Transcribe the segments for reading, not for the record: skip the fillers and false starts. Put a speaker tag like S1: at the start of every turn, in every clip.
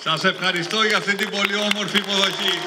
S1: Σας ευχαριστώ για αυτή την πολύ όμορφη υποδοχή.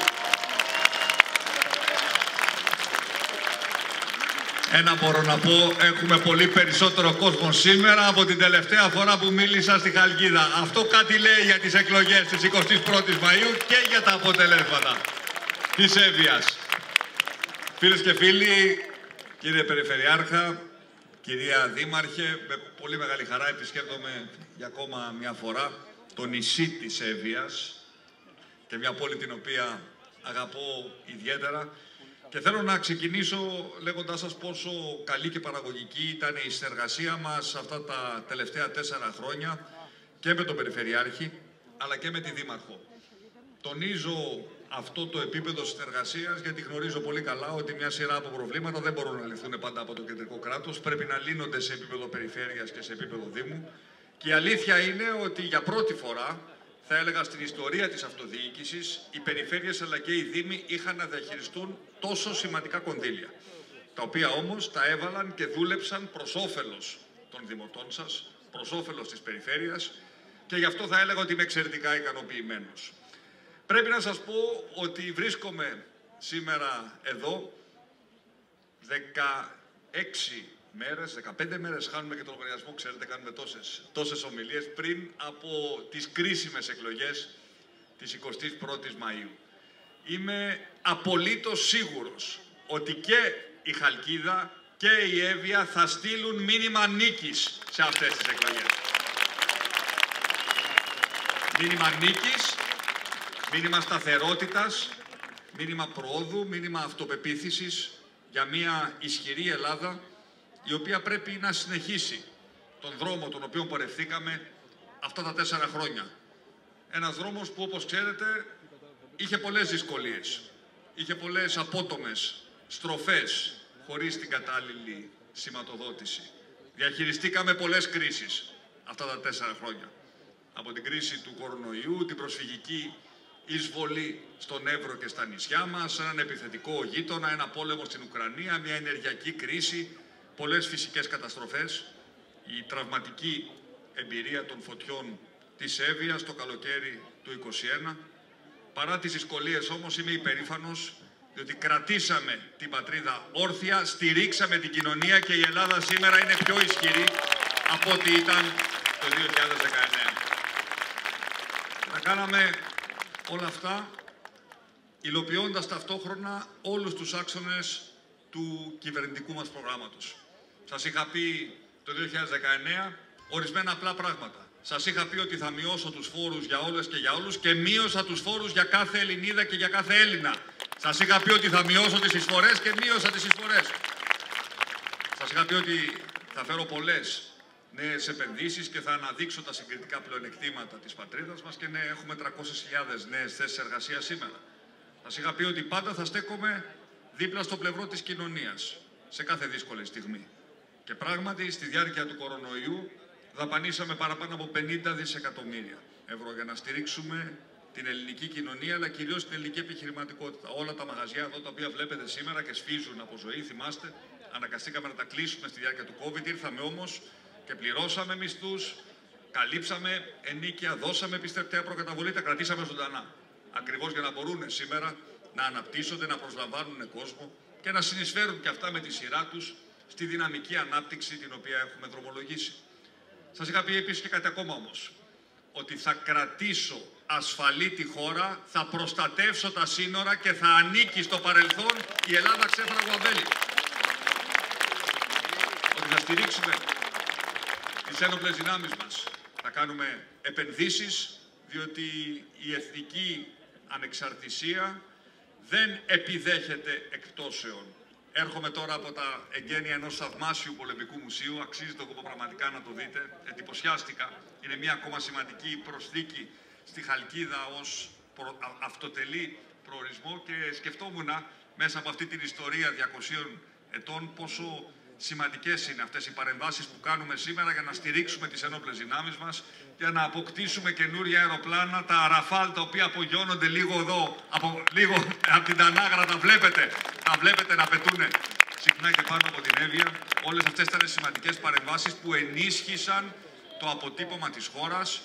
S1: Ένα μπορώ να πω, έχουμε πολύ περισσότερο κόσμο σήμερα από την τελευταία φορά που μίλησα στη Χαλκίδα. Αυτό κάτι λέει για τις εκλογές της 21ης Μαΐου και για τα αποτελέσματα της Εύβοιας. Φίλες και φίλοι, κύριε Περιφερειάρχα, κυρία Δήμαρχε, με πολύ μεγάλη χαρά επισκέπτομαι για ακόμα μια φορά το νησί της Εύβοιας και μια πόλη την οποία αγαπώ ιδιαίτερα. Και θέλω να ξεκινήσω λέγοντάς σας πόσο καλή και παραγωγική ήταν η συνεργασία μας αυτά τα τελευταία 4 χρόνια και με τον Περιφερειάρχη, αλλά και με τη Δήμαρχο. Τονίζω αυτό το επίπεδο συνεργασίας, γιατί γνωρίζω πολύ καλά ότι μια σειρά από προβλήματα δεν μπορούν να λυθούν πάντα από το κεντρικό κράτος, πρέπει να λύνονται σε επίπεδο περιφέρειας και σε επίπεδο Δήμου. Και η αλήθεια είναι ότι για πρώτη φορά, θα έλεγα στην ιστορία της αυτοδιοίκησης, οι περιφέρειες αλλά και οι Δήμοι είχαν να διαχειριστούν τόσο σημαντικά κονδύλια, τα οποία όμως τα έβαλαν και δούλεψαν προς όφελος των δημοτών σας, προς όφελος της περιφέρειας, και γι' αυτό θα έλεγα ότι είμαι εξαιρετικά ικανοποιημένος. Πρέπει να σας πω ότι βρίσκομαι σήμερα εδώ 16 μέρες, 15 μέρες, χάνουμε και τον λογαριασμό, ξέρετε, κάνουμε τόσες ομιλίες, πριν από τις κρίσιμες εκλογές της 21ης Μαΐου. Είμαι απολύτως σίγουρος ότι και η Χαλκίδα και η Εύβοια θα στείλουν μήνυμα νίκης σε αυτές τις εκλογές. Μήνυμα νίκης, μήνυμα σταθερότητας, μήνυμα προόδου, μήνυμα αυτοπεποίθησης για μια ισχυρή Ελλάδα, η οποία πρέπει να συνεχίσει τον δρόμο τον οποίο πορευθήκαμε αυτά τα 4 χρόνια. Ένας δρόμος που, όπως ξέρετε, είχε πολλές δυσκολίες, είχε πολλές απότομες στροφές χωρίς την κατάλληλη σηματοδότηση. Διαχειριστήκαμε πολλές κρίσεις αυτά τα 4 χρόνια. Από την κρίση του κορονοϊού, την προσφυγική εισβολή στον Εύρο και στα νησιά μας, έναν επιθετικό γείτονα, ένα πόλεμο στην Ουκρανία, μια ενεργειακή κρίση, πολλές φυσικές καταστροφές, η τραυματική εμπειρία των φωτιών της Εύβοιας το καλοκαίρι του 2021. Παρά τις δυσκολίες όμως είμαι υπερήφανος, διότι κρατήσαμε την πατρίδα όρθια, στηρίξαμε την κοινωνία και η Ελλάδα σήμερα είναι πιο ισχυρή από ό,τι ήταν το 2019. Τα κάναμε όλα αυτά υλοποιώντας ταυτόχρονα όλους τους άξονες του κυβερνητικού μας προγράμματος. Σας είχα πει το 2019 ορισμένα απλά πράγματα. Σας είχα πει ότι θα μειώσω τους φόρους για όλες και για όλους και μείωσα τους φόρους για κάθε Ελληνίδα και για κάθε Έλληνα. Σας είχα πει ότι θα μειώσω τις εισφορές και μείωσα τις εισφορές. Σας είχα πει ότι θα φέρω πολλές νέες επενδύσεις και θα αναδείξω τα συγκριτικά πλεονεκτήματα της πατρίδας μας και ναι, έχουμε 300.000 νέες θέσεις εργασίας σήμερα. Σας είχα πει ότι πάντα θα στέκομαι δίπλα στο πλευρό της κοινωνίας σε κάθε δύσκολη στιγμή. Και πράγματι, στη διάρκεια του κορονοϊού δαπανίσαμε παραπάνω από 50 δισεκατομμύρια ευρώ για να στηρίξουμε την ελληνική κοινωνία, αλλά κυρίως την ελληνική επιχειρηματικότητα. Όλα τα μαγαζιά εδώ, τα οποία βλέπετε σήμερα και σφίζουν από ζωή, θυμάστε, αναγκαστήκαμε να τα κλείσουμε στη διάρκεια του COVID. Ήρθαμε όμως και πληρώσαμε μισθούς, καλύψαμε ενοίκια, δώσαμε επιστρεπτέα προκαταβολή, τα κρατήσαμε ζωντανά. Ακριβώς για να μπορούν σήμερα να αναπτύσσονται, να προσλαμβάνουν κόσμο και να συνεισφέρουν και αυτά με τη σειρά τους στη δυναμική ανάπτυξη την οποία έχουμε δρομολογήσει. Σας είχα πει επίσης και κάτι ακόμα όμως, ότι θα κρατήσω ασφαλή τη χώρα, θα προστατεύσω τα σύνορα και θα ανήκει στο παρελθόν η Ελλάδα ξέφραγο αμπέλι. Ότι θα στηρίξουμε τις ένοπλες δυνάμεις μας, θα κάνουμε επενδύσεις, διότι η εθνική ανεξαρτησία δεν επιδέχεται εκπτώσεων. Έρχομαι τώρα από τα εγγένεια ενός θαυμάσιου πολεμικού μουσείου, αξίζει το κόπο πραγματικά να το δείτε, εντυπωσιάστηκα. Είναι μια ακόμα σημαντική προσθήκη στη Χαλκίδα ως αυτοτελή προορισμό και σκεφτόμουν μέσα από αυτή την ιστορία 200 ετών πόσο σημαντικές είναι αυτές οι παρεμβάσεις που κάνουμε σήμερα για να στηρίξουμε τις ενόπλες δυνάμεις μας, για να αποκτήσουμε καινούρια αεροπλάνα, τα Ραφάλ, τα οποία απογειώνονται λίγο εδώ, λίγο από την Τανάγρα, τα βλέπετε να πετούνε συχνά και πάνω από την Εύβοια. Όλες αυτές ήταν σημαντικές παρεμβάσεις που ενίσχυσαν το αποτύπωμα της χώρας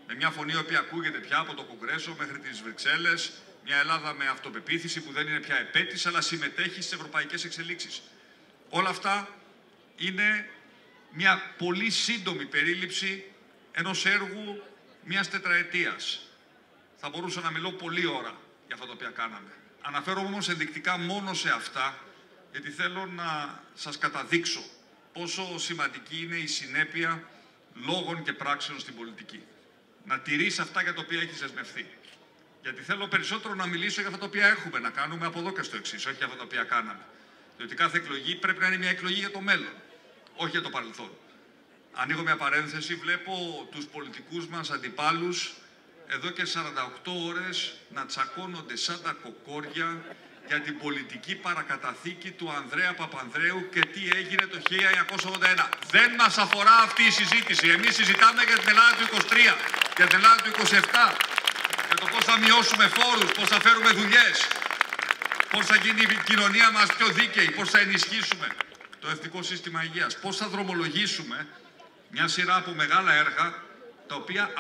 S1: Με μια φωνή η οποία ακούγεται πια από το Κογκρέσο μέχρι τις Βρυξέλλες. Μια Ελλάδα με αυτοπεποίθηση που δεν είναι πια επέτης, αλλά συμμετέχει στις ευρωπαϊκές εξελίξεις. Όλα αυτά είναι μια πολύ σύντομη περίληψη ενός έργου μιας τετραετίας. Θα μπορούσα να μιλώ πολλή ώρα για αυτά τα οποία κάναμε. Αναφέρομαι όμως ενδεικτικά μόνο σε αυτά, γιατί θέλω να σας καταδείξω πόσο σημαντική είναι η συνέπεια λόγων και πράξεων στην πολιτική. Να τηρείς αυτά για τα οποία έχεις δεσμευθεί. Γιατί θέλω περισσότερο να μιλήσω για αυτά τα οποία έχουμε να κάνουμε από εδώ και στο εξής, όχι για αυτά τα οποία κάναμε. Διότι κάθε εκλογή πρέπει να είναι μια εκλογή για το μέλλον, όχι για το παρελθόν. Ανοίγω μια παρένθεση, βλέπω τους πολιτικούς μας αντιπάλους εδώ και 48 ώρες να τσακώνονται σαν τα κοκόρια για την πολιτική παρακαταθήκη του Ανδρέα Παπανδρέου και τι έγινε το 1981. Δεν μας αφορά αυτή η συζήτηση. Εμείς συζητάμε για την Ελλάδα του 23, για την Ελλάδα του 27, για το πώς θα μειώσουμε φόρους, πώς θα φέρουμε δουλειές, πώς θα γίνει η κοινωνία μας πιο δίκαιη, πώς θα ενισχύσουμε το εθνικό σύστημα υγείας, πώς θα δρομολογήσουμε μια σειρά από μεγάλα έργα τα οποία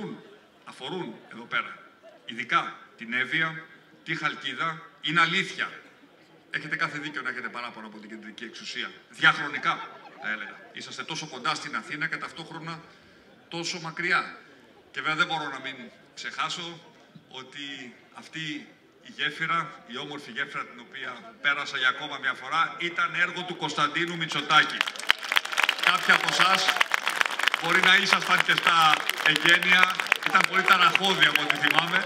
S1: αφορούν εδώ πέρα, ειδικά την Εύβοια, τη Χαλκίδα. Είναι αλήθεια. Έχετε κάθε δίκιο να έχετε παράπονα από την κεντρική εξουσία. Διαχρονικά, θα έλεγα. Είσαστε τόσο κοντά στην Αθήνα και ταυτόχρονα τόσο μακριά. Και βέβαια δεν μπορώ να μην ξεχάσω ότι αυτή η γέφυρα, η όμορφη γέφυρα την οποία πέρασα για ακόμα μια φορά, ήταν έργο του Κωνσταντίνου Μητσοτάκη. Κάποιοι από εσάς μπορεί να ήσασταν και στα εγγένεια, ήταν πολύ ταραχώδη από ό,τι θυμάμαι,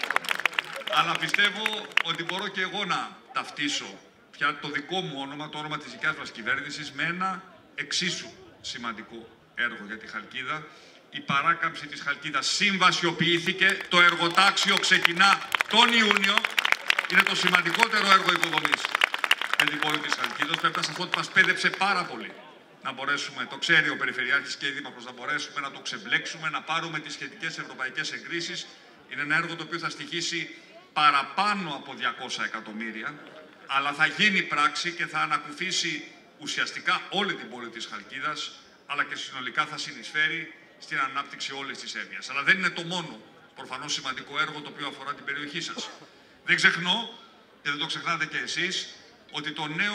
S1: αλλά πιστεύω ότι μπορώ και εγώ να ταυτίσω πια το δικό μου όνομα, το όνομα της δικιάς μας κυβέρνησης, με ένα εξίσου σημαντικό έργο για τη Χαλκίδα. Η παράκαμψη της Χαλκίδας συμβασιοποιήθηκε, το εργοτάξιο ξεκινά τον Ιούνιο, είναι το σημαντικότερο έργο υποδομής για την πόλη της Χαλκίδας. Πρέπει να σας πω ότι μας πέδεψε πάρα πολύ να μπορέσουμε, το ξέρει ο Περιφερειάρχης και η Δήμαρχος, να μπορέσουμε να το ξεμπλέξουμε, να πάρουμε τις σχετικές ευρωπαϊκές εγκρίσεις. Είναι ένα έργο το οποίο θα στοιχήσει παραπάνω από 200 εκατομμύρια, αλλά θα γίνει πράξη και θα ανακουφίσει ουσιαστικά όλη την πόλη της Χαλκίδας, αλλά και συνολικά θα συνεισφέρει στην ανάπτυξη όλης της Εύβοιας. Αλλά δεν είναι το μόνο προφανώς σημαντικό έργο το οποίο αφορά την περιοχή σας. Δεν ξεχνώ, και δεν το ξεχνάτε και εσείς, ότι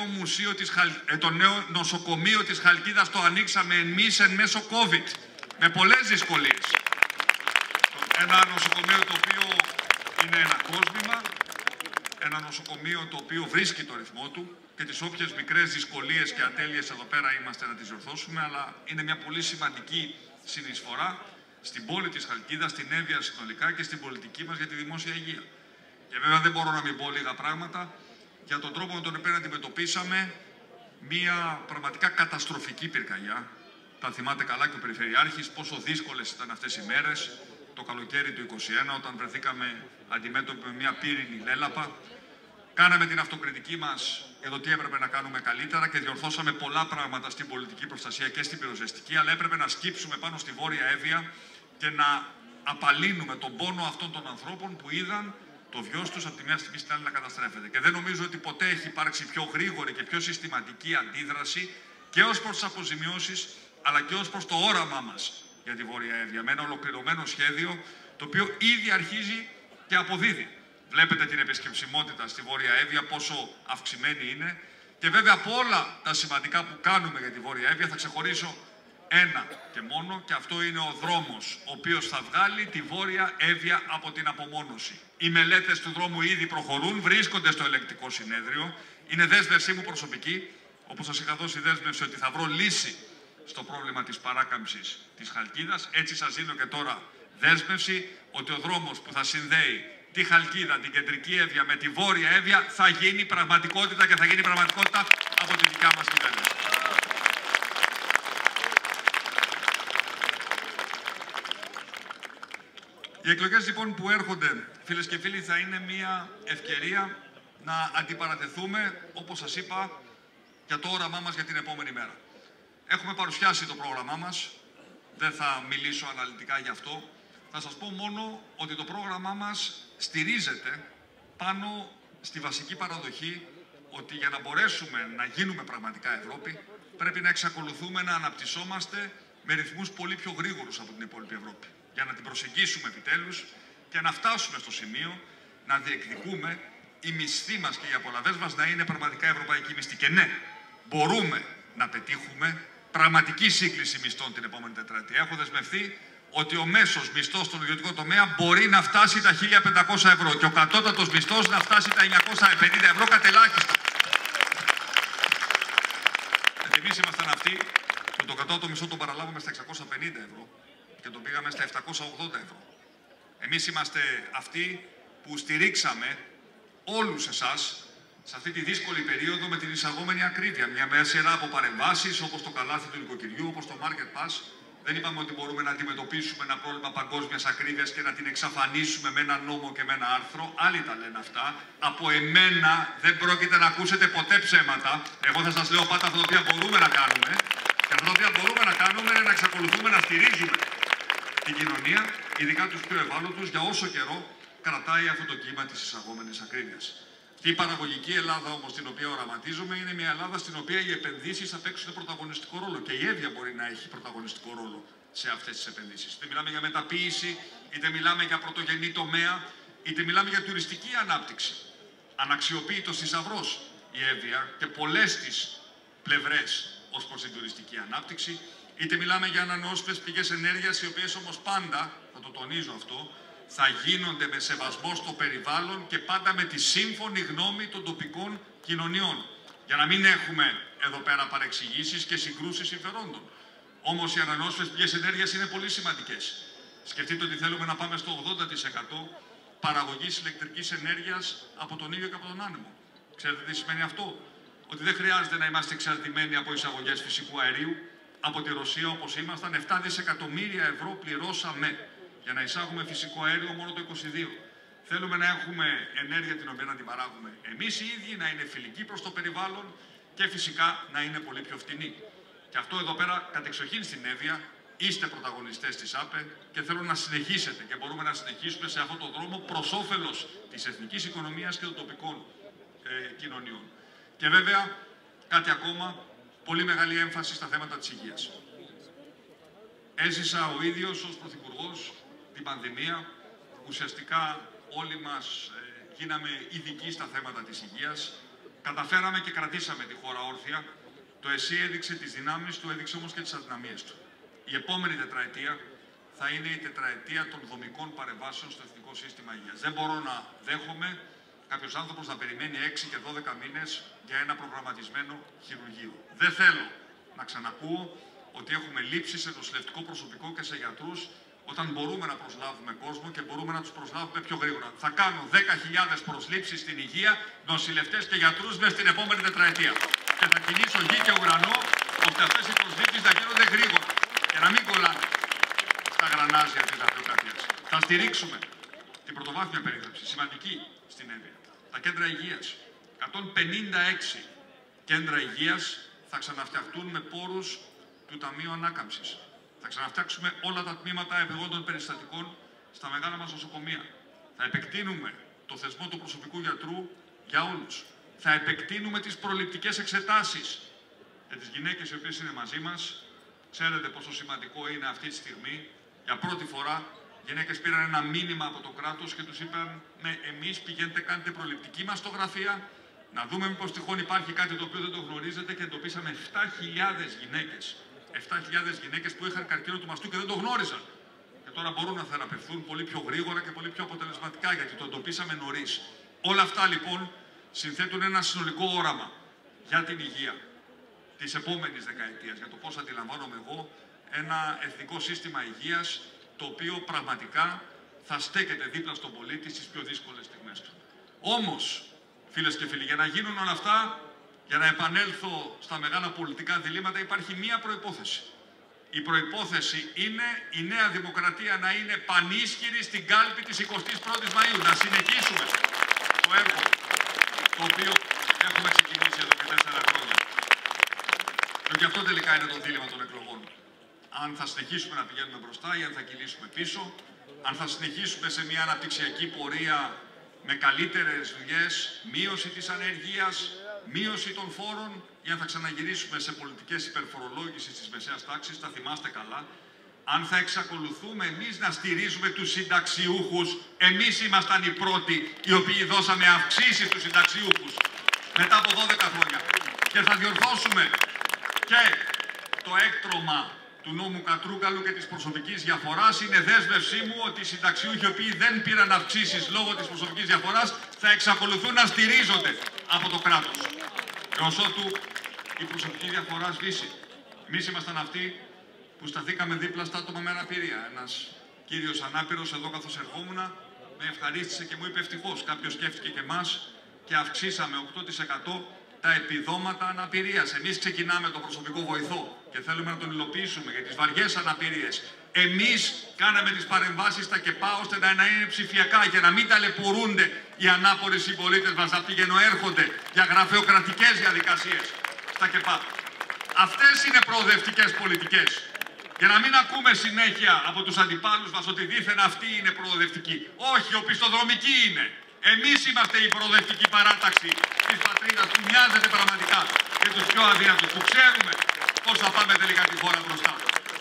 S1: το νέο νοσοκομείο της Χαλκίδας το ανοίξαμε εμείς εν μέσω COVID, με πολλές δυσκολίες. Ένα νοσοκομείο το οποίο είναι ένα κόσμημα, ένα νοσοκομείο το οποίο βρίσκει το ρυθμό του και τις όποιες μικρές δυσκολίες και ατέλειες εδώ πέρα είμαστε να τις διορθώσουμε, αλλά είναι μια πολύ σημαντική συνεισφορά στην πόλη της Χαλκίδας, στην Εύβοια συνολικά και στην πολιτική μας για τη δημόσια υγεία. Και βέβαια δεν μπορώ να μην πω λίγα πράγματα για τον τρόπο με τον οποίο αντιμετωπίσαμε μια πραγματικά καταστροφική πυρκαγιά. Τα θυμάται καλά και ο Περιφερειάρχης πόσο δύσκολες ήταν αυτές οι μέρες, το καλοκαίρι του 2021, όταν βρεθήκαμε αντιμέτωποι με μια πύρινη λέλαπα. Κάναμε την αυτοκριτική μας για το τι έπρεπε να κάνουμε καλύτερα και διορθώσαμε πολλά πράγματα στην πολιτική προστασία και στην πυροσβεστική, αλλά έπρεπε να σκύψουμε πάνω στη Βόρεια Εύβοια και να απαλύνουμε τον πόνο αυτών των ανθρώπων που είδαν το βιός τους από τη μια στιγμή στην άλλη να καταστρέφεται. Και δεν νομίζω ότι ποτέ έχει υπάρξει πιο γρήγορη και πιο συστηματική αντίδραση και ως προς τις αποζημιώσεις, αλλά και ως προς το όραμά μας για τη Βόρεια Εύβοια, με ένα ολοκληρωμένο σχέδιο το οποίο ήδη αρχίζει και αποδίδει. Βλέπετε την επισκεψιμότητα στη Βόρεια Εύβοια πόσο αυξημένη είναι και βέβαια από όλα τα σημαντικά που κάνουμε για τη Βόρεια Εύβοια θα ξεχωρίσω ένα και μόνο, και αυτό είναι ο δρόμος ο οποίος θα βγάλει τη Βόρεια Εύβοια από την απομόνωση. Οι μελέτες του δρόμου ήδη προχωρούν, βρίσκονται στο ελεγκτικό συνέδριο. Είναι δέσμευσή μου προσωπική, όπως σας είχα δώσει δέσμευση ότι θα βρω λύση στο πρόβλημα της παράκαμψης της Χαλκίδας. Έτσι σας δίνω και τώρα δέσμευση ότι ο δρόμος που θα συνδέει τη Χαλκίδα, την κεντρική Εύβοια με τη Βόρεια Εύβοια θα γίνει πραγματικότητα και θα γίνει πραγματικότητα από τη δικιά μας κυβέρνηση. Οι εκλογές λοιπόν που έρχονται, φίλες και φίλοι, θα είναι μια ευκαιρία να αντιπαρατεθούμε, όπως σας είπα, για το όραμά μας για την επόμενη μέρα. Έχουμε παρουσιάσει το πρόγραμμά μας, δεν θα μιλήσω αναλυτικά γι' αυτό. Θα σας πω μόνο ότι το πρόγραμμά μας στηρίζεται πάνω στη βασική παραδοχή ότι για να μπορέσουμε να γίνουμε πραγματικά Ευρώπη, πρέπει να εξακολουθούμε να αναπτυσσόμαστε με ρυθμούς πολύ πιο γρήγορους από την υπόλοιπη Ευρώπη. για να την προσεγγίσουμε επιτέλους και να φτάσουμε στο σημείο να διεκδικούμε οι μισθοί μας και οι απολαβές μας να είναι πραγματικά ευρωπαϊκοί μισθοί. Και ναι, μπορούμε να πετύχουμε πραγματική σύγκληση μισθών την επόμενη τετραετία. Έχω δεσμευθεί ότι ο μέσος μισθός στον ιδιωτικό τομέα μπορεί να φτάσει τα 1.500 ευρώ και ο κατώτατος μισθός να φτάσει τα 950 ευρώ κατελάχιστα. Εμείς ήμασταν αυτοί που το κατώτατο μισθό τον παραλάβαμε στα 650 ευρώ και τον πήγαμε στα 780 ευρώ. Εμείς είμαστε αυτοί που στηρίξαμε όλους εσάς σε αυτή τη δύσκολη περίοδο με την εισαγόμενη ακρίβεια. Μια σειρά από παρεμβάσεις, όπως το καλάθι του νοικοκυριού, όπως το Market Pass. Δεν είπαμε ότι μπορούμε να αντιμετωπίσουμε ένα πρόβλημα παγκόσμιας ακρίβειας και να την εξαφανίσουμε με ένα νόμο και με ένα άρθρο. Άλλοι τα λένε αυτά. Από εμένα δεν πρόκειται να ακούσετε ποτέ ψέματα. Εγώ θα σας λέω πάντα αυτά τα οποία μπορούμε να κάνουμε. Και αυτά τα οποία μπορούμε να κάνουμε είναι να εξακολουθούμε να στηρίζουμε την κοινωνία, ειδικά τους πιο ευάλωτους, για όσο καιρό κρατάει αυτό το κύμα της εισαγόμενης ακρίβειας. Αυτή η παραγωγική Ελλάδα όμως την οποία οραματίζομαι είναι μια Ελλάδα στην οποία οι επενδύσεις θα παίξουν πρωταγωνιστικό ρόλο και η Εύβοια μπορεί να έχει πρωταγωνιστικό ρόλο σε αυτές τις επενδύσεις. Είτε μιλάμε για μεταποίηση, είτε μιλάμε για πρωτογενή τομέα, είτε μιλάμε για τουριστική ανάπτυξη. Αναξιοποίητος θησαυρός η Εύβοια και πολλές τις πλευρές ως προς την τουριστική ανάπτυξη, είτε μιλάμε για ανανεώσιμες πηγές ενέργειας, οι οποίες όμως πάντα, θα το τονίζω αυτό, θα γίνονται με σεβασμό στο περιβάλλον και πάντα με τη σύμφωνη γνώμη των τοπικών κοινωνιών. Για να μην έχουμε εδώ πέρα παρεξηγήσεις και συγκρούσεις συμφερόντων. Όμως οι ανανεώσιμες πηγές ενέργειας είναι πολύ σημαντικές. Σκεφτείτε ότι θέλουμε να πάμε στο 80% παραγωγής ηλεκτρικής ενέργειας από τον ήλιο και από τον άνεμο. Ξέρετε τι σημαίνει αυτό? Ότι δεν χρειάζεται να είμαστε εξαρτημένοι από εισαγωγές φυσικού αερίου. Από τη Ρωσία, όπως ήμασταν, 7 δισεκατομμύρια ευρώ πληρώσαμε για να εισάγουμε φυσικό αέριο μόνο το 2022. Θέλουμε να έχουμε ενέργεια την οποία να την παράγουμε εμείς οι ίδιοι, να είναι φιλική προς το περιβάλλον και φυσικά να είναι πολύ πιο φτηνή. Και αυτό εδώ πέρα, κατεξοχήν στην Εύβοια, είστε πρωταγωνιστές της ΑΠΕ και θέλω να συνεχίσετε και μπορούμε να συνεχίσουμε σε αυτόν τον δρόμο προς όφελος της εθνικής οικονομίας και των τοπικών κοινωνιών. Και βέβαια, κάτι ακόμα, πολύ μεγάλη έμφαση στα θέματα της υγείας. Έζησα ο ίδιος ως Πρωθυπουργός την πανδημία. Ουσιαστικά όλοι μας γίναμε ειδικοί στα θέματα της υγείας. Καταφέραμε και κρατήσαμε τη χώρα όρθια. Το ΕΣΥ έδειξε τις δυνάμεις του, έδειξε όμως και τις αδυναμίες του. Η επόμενη τετραετία θα είναι η τετραετία των δομικών παρεμβάσεων στο εθνικό σύστημα υγείας. Δεν μπορώ να δέχομαι κάποιος άνθρωπος να περιμένει 6 και 12 μήνες για ένα προγραμματισμένο χειρουργείο. Δεν θέλω να ξανακούω ότι έχουμε λήψεις σε νοσηλευτικό προσωπικό και σε γιατρούς όταν μπορούμε να προσλάβουμε κόσμο και μπορούμε να τους προσλάβουμε πιο γρήγορα. Θα κάνω 10.000 προσλήψεις στην υγεία, νοσηλευτές και γιατρούς μέσα στην επόμενη τετραετία. Και θα κινήσω γη και ουρανό ώστε αυτές οι προσλήψεις θα γίνονται γρήγορα και να μην κολλάνε στα γρανάζια της γραφειοκρατίας. Θα στηρίξουμε την πρωτοβάθμια περίθαλψη, σημαντική στην Εύβοια. Τα κέντρα υγείας. 156 κέντρα υγείας θα ξαναφτιαχτούν με πόρους του Ταμείου Ανάκαμψης. Θα ξαναφτιάξουμε όλα τα τμήματα επιγόντων περιστατικών στα μεγάλα μας νοσοκομεία. Θα επεκτείνουμε το θεσμό του προσωπικού γιατρού για όλους. Θα επεκτείνουμε τις προληπτικές εξετάσεις για τις γυναίκες οι οποίες είναι μαζί μας. Ξέρετε πόσο σημαντικό είναι αυτή τη στιγμή. Για πρώτη φορά γυναίκες πήραν ένα μήνυμα από το κράτος και τους είπαν εμείς πηγαίνετε κάνετε προληπτική μαστογραφία, να δούμε μήπως τυχόν υπάρχει κάτι το οποίο δεν το γνωρίζετε και εντοπίσαμε 7.000 γυναίκες. 7.000 γυναίκες που είχαν καρκίνο του μαστού και δεν το γνώριζαν. Και τώρα μπορούν να θεραπευθούν πολύ πιο γρήγορα και πολύ πιο αποτελεσματικά γιατί το εντοπίσαμε νωρίς. Όλα αυτά λοιπόν συνθέτουν ένα συνολικό όραμα για την υγεία της επόμενης δεκαετίας, για το πώς αντιλαμβάνομαι εγώ ένα εθνικό σύστημα υγείας το οποίο πραγματικά θα στέκεται δίπλα στον πολίτη στις πιο δύσκολες στιγμές του. Όμως, φίλες και φίλοι, για να γίνουν όλα αυτά, για να επανέλθω στα μεγάλα πολιτικά διλήμματα, υπάρχει μία προϋπόθεση. Η προϋπόθεση είναι η Νέα Δημοκρατία να είναι πανίσχυρη στην κάλπη της 21ης Μαΐου. Να συνεχίσουμε το έργο το οποίο έχουμε ξεκινήσει εδώ και 4 χρόνια. Και αυτό τελικά είναι το δίλημμα των εκλογών. Αν θα συνεχίσουμε να πηγαίνουμε μπροστά ή αν θα κυλήσουμε πίσω, αν θα συνεχίσουμε σε μια αναπτυξιακή πορεία με καλύτερες δουλειές, μείωση της ανεργίας, μείωση των φόρων, ή αν θα ξαναγυρίσουμε σε πολιτικές υπερφορολόγησης της μεσαίας τάξης. Θα θυμάστε καλά, αν θα εξακολουθούμε εμείς να στηρίζουμε τους συνταξιούχους. Εμείς ήμασταν οι πρώτοι οι οποίοι δώσαμε αυξήσεις στους συνταξιούχους μετά από 12 χρόνια. Και θα διορθώσουμε και το έκτρωμα του νόμου Κατρούγκαλου και της προσωπικής διαφοράς. Είναι δέσμευσή μου ότι οι συνταξιούχοι οι οποίοι δεν πήραν αυξήσεις λόγω της προσωπικής διαφοράς θα εξακολουθούν να στηρίζονται από το κράτος. Έως ότου η προσωπική διαφορά σβήσει. Εμείς ήμασταν αυτοί που σταθήκαμε δίπλα στα άτομα με αναπηρία. Ένας κύριος ανάπηρος εδώ καθώς ερχόμουν με ευχαρίστησε και μου είπε ευτυχώς. Κάποιος σκέφτηκε και εμάς και αυξήσαμε 8% τα επιδόματα αναπηρίας. Εμείς ξεκινάμε το προσωπικό βοηθό και θέλουμε να τον υλοποιήσουμε για τις βαριές αναπηρίες. Εμείς κάναμε τις παρεμβάσεις στα ΚΕΠΑ ώστε να είναι ψηφιακά και να μην ταλαιπωρούνται οι ανάποροι συμπολίτες μας να πηγαινοέρχονται για γραφειοκρατικές διαδικασίες στα ΚΕΠΑ. Αυτές είναι προοδευτικές πολιτικές. Για να μην ακούμε συνέχεια από τους αντιπάλους μας ότι δήθεν αυτή είναι προοδευτική. Όχι, οπισθοδρομική είναι. Εμείς είμαστε η προοδευτική παράταξη της πατρίδας που μοιάζεται πραγματικά για τους πιο αδύνατους, που ξέρουμε πώς θα πάμε τελικά τη χώρα μπροστά.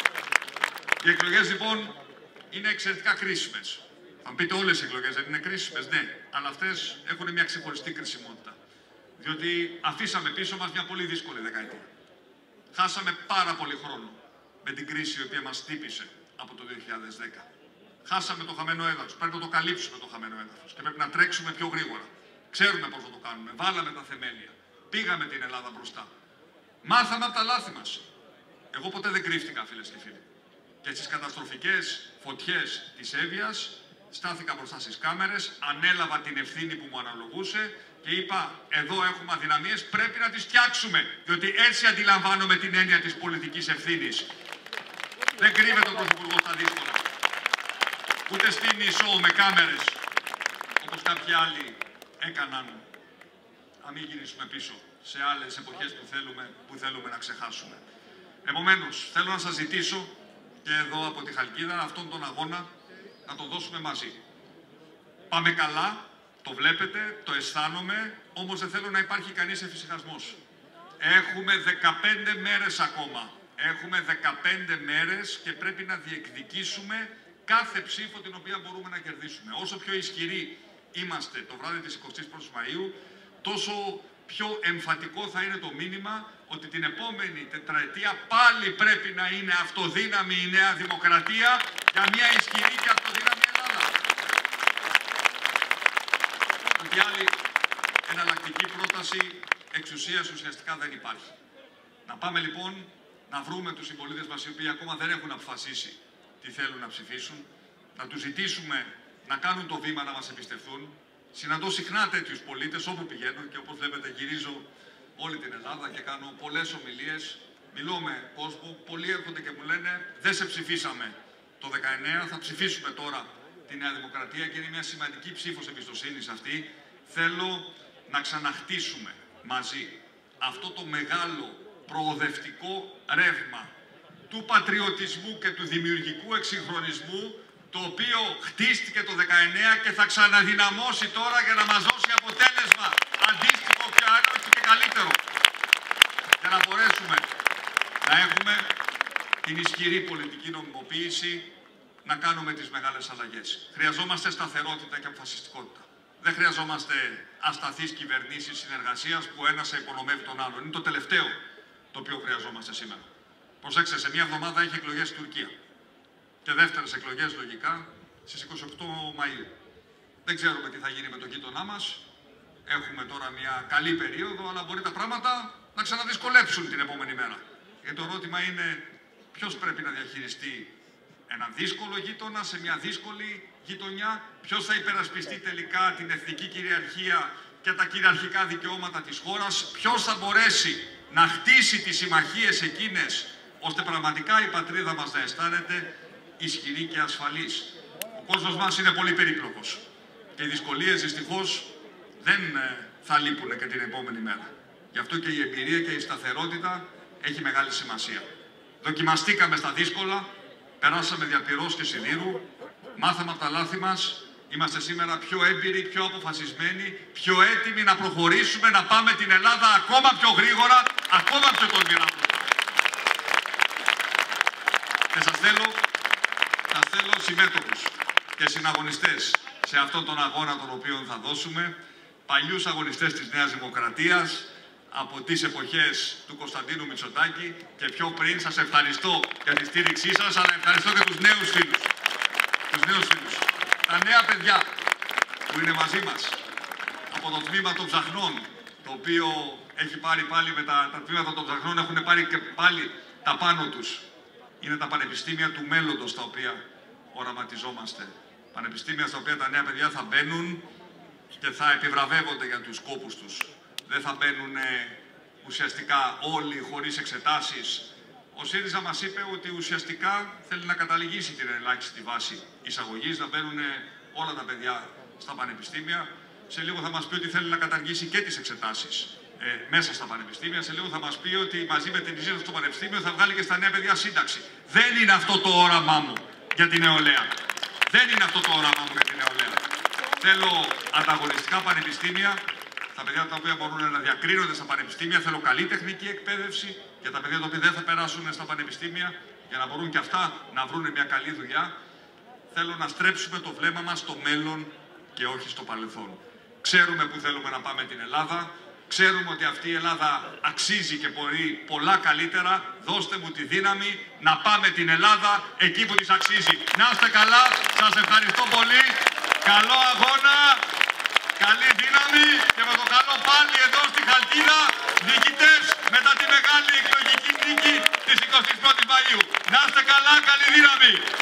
S1: Οι εκλογές λοιπόν είναι εξαιρετικά κρίσιμες. Θα μου πείτε όλες οι εκλογές δεν είναι κρίσιμες, ναι, αλλά αυτές έχουν μια ξεχωριστή κρισιμότητα. Διότι αφήσαμε πίσω μας μια πολύ δύσκολη δεκαετία. Χάσαμε πάρα πολύ χρόνο με την κρίση η οποία μας χτύπησε από το 2010. Χάσαμε το χαμένο έδαφος. Πρέπει να το καλύψουμε το χαμένο έδαφος και πρέπει να τρέξουμε πιο γρήγορα. Ξέρουμε πώς θα το κάνουμε. Βάλαμε τα θεμέλια. Πήγαμε την Ελλάδα μπροστά. Μάθαμε από τα λάθη μας. Εγώ ποτέ δεν κρύφτηκα, φίλες και φίλοι. Και στις καταστροφικές φωτιές της Εύβοιας στάθηκα μπροστά στις κάμερες, ανέλαβα την ευθύνη που μου αναλογούσε και είπα: εδώ έχουμε αδυναμίες, πρέπει να τις φτιάξουμε. Διότι έτσι αντιλαμβάνομαι την έννοια της πολιτικής ευθύνης. Δεν κρύβεται ο Πρωθυπουργός στα δύσκολα. Ούτε στείνει show με κάμερες, όπως κάποιοι άλλοι έκαναν, να μην γυρίσουμε πίσω σε άλλες εποχές που θέλουμε να ξεχάσουμε. Επομένως, θέλω να σας ζητήσω και εδώ από τη Χαλκίδα αυτόν τον αγώνα να τον δώσουμε μαζί. Πάμε καλά, το βλέπετε, το αισθάνομαι, όμως δεν θέλω να υπάρχει κανείς εφησυχασμός. Έχουμε 15 μέρες ακόμα. Έχουμε 15 μέρες και πρέπει να διεκδικήσουμε κάθε ψήφο την οποία μπορούμε να κερδίσουμε. Όσο πιο ισχυροί είμαστε το βράδυ της 21ης Μαΐου, τόσο πιο εμφατικό θα είναι το μήνυμα ότι την επόμενη τετραετία πάλι πρέπει να είναι αυτοδύναμη η Νέα Δημοκρατία για μια ισχυρή και αυτοδύναμη Ελλάδα. Ότι άλλη εναλλακτική πρόταση εξουσίας ουσιαστικά δεν υπάρχει. Να πάμε λοιπόν να βρούμε τους συμπολίτες μας οι οποίοι ακόμα δεν έχουν αποφασίσει τι θέλουν να ψηφίσουν, να τους ζητήσουμε να κάνουν το βήμα να μας εμπιστευτούν. Συναντώ συχνά τέτοιους πολίτες όπου πηγαίνω και όπως βλέπετε γυρίζω όλη την Ελλάδα και κάνω πολλές ομιλίες. Μιλώ με κόσμο, πολλοί έρχονται και μου λένε: δεν σε ψηφίσαμε το 19, θα ψηφίσουμε τώρα τη Νέα Δημοκρατία και είναι μια σημαντική ψήφος εμπιστοσύνης αυτή. Θέλω να ξαναχτίσουμε μαζί αυτό το μεγάλο προοδευτικό ρεύμα του πατριωτισμού και του δημιουργικού εξυγχρονισμού, το οποίο χτίστηκε το 19 και θα ξαναδυναμώσει τώρα για να μας δώσει αποτέλεσμα αντίστοιχο και άλλο και καλύτερο. Για να μπορέσουμε να έχουμε την ισχυρή πολιτική νομιμοποίηση, να κάνουμε τις μεγάλες αλλαγές. Χρειαζόμαστε σταθερότητα και αποφασιστικότητα. Δεν χρειαζόμαστε ασταθείς κυβερνήσεις συνεργασίας που ένας υπονομεύει τον άλλον. Είναι το τελευταίο το οποίο χρειαζόμαστε σήμερα. Προσέξτε, σε μια εβδομάδα έχει εκλογές στην Τουρκία. Και δεύτερες εκλογές, λογικά, στις 28 Μαΐου. Δεν ξέρουμε τι θα γίνει με τον γείτονά μας. Έχουμε τώρα μια καλή περίοδο, αλλά μπορεί τα πράγματα να ξαναδυσκολέψουν την επόμενη μέρα. Και το ερώτημα είναι ποιος πρέπει να διαχειριστεί έναν δύσκολο γείτονα σε μια δύσκολη γειτονιά, ποιος θα υπερασπιστεί τελικά την εθνική κυριαρχία και τα κυριαρχικά δικαιώματα της χώρας, ποιος θα μπορέσει να χτίσει τις συμμαχίες εκείνες, ώστε πραγματικά η πατρίδα μας να αισθάνεται ισχυρή και ασφαλής. Ο κόσμος μας είναι πολύ περίπλοκος και οι δυσκολίες δυστυχώς δεν θα λείπουν και την επόμενη μέρα. Γι' αυτό και η εμπειρία και η σταθερότητα έχει μεγάλη σημασία. Δοκιμαστήκαμε στα δύσκολα, περάσαμε δια πυρός και σιδήρου, μάθαμε από τα λάθη μας, είμαστε σήμερα πιο έμπειροι, πιο αποφασισμένοι, πιο έτοιμοι να προχωρήσουμε, να πάμε την Ελλάδα ακόμα πιο γρήγορα, ακόμα πιο τολμηρά. Και σας θέλω καλώς συμμέτοχους και συναγωνιστές σε αυτόν τον αγώνα τον οποίο θα δώσουμε, παλιούς αγωνιστές της Νέας Δημοκρατίας, από τις εποχές του Κωνσταντίνου Μητσοτάκη και πιο πριν. Σας ευχαριστώ για τη στήριξή σας, αλλά ευχαριστώ και τους νέους φίλους. Τα νέα παιδιά που είναι μαζί μας από το τμήμα των ψαχνών, το οποίο έχει πάρει πάλι με τα τμήματα των ψαχνών, έχουν πάρει και πάλι τα πάνω τους. Είναι τα πανεπιστήμια του μέλλοντος τα οποία οραματιζόμαστε. Πανεπιστήμια στα οποία τα νέα παιδιά θα μπαίνουν και θα επιβραβεύονται για τους κόπους τους. Δεν θα μπαίνουν ουσιαστικά όλοι χωρίς εξετάσεις. Ο ΣΥΡΙΖΑ μας είπε ότι ουσιαστικά θέλει να καταλυγίσει την ελάχιστη βάση εισαγωγής, να μπαίνουν όλα τα παιδιά στα πανεπιστήμια. Σε λίγο θα μας πει ότι θέλει να καταργήσει και τις εξετάσεις μέσα στα πανεπιστήμια. Σε λίγο θα μας πει ότι μαζί με την εισήγηση στο πανεπιστήμιο θα βγάλει και στα νέα παιδιά σύνταξη. Δεν είναι αυτό το όραμά μου για την νεολαία. Δεν είναι αυτό το όραμά μου για την νεολαία. Θέλω ανταγωνιστικά πανεπιστήμια, τα παιδιά τα οποία μπορούν να διακρίνονται στα πανεπιστήμια. Θέλω καλή τεχνική εκπαίδευση για τα παιδιά τα οποία δεν θα περάσουν στα πανεπιστήμια, για να μπορούν και αυτά να βρουν μια καλή δουλειά. Θέλω να στρέψουμε το βλέμμα μας στο μέλλον και όχι στο παρελθόν. Ξέρουμε που θέλουμε να πάμε την Ελλάδα. Ξέρουμε ότι αυτή η Ελλάδα αξίζει και μπορεί πολλά καλύτερα. Δώστε μου τη δύναμη να πάμε την Ελλάδα εκεί που της αξίζει. Να είστε καλά. Σας ευχαριστώ πολύ. Καλό αγώνα. Καλή δύναμη. Και με το καλό πάλι εδώ στη Χαλκίδα νικητές μετά τη μεγάλη εκλογική νίκη της 21ης Μαΐου. Να είστε καλά. Καλή δύναμη.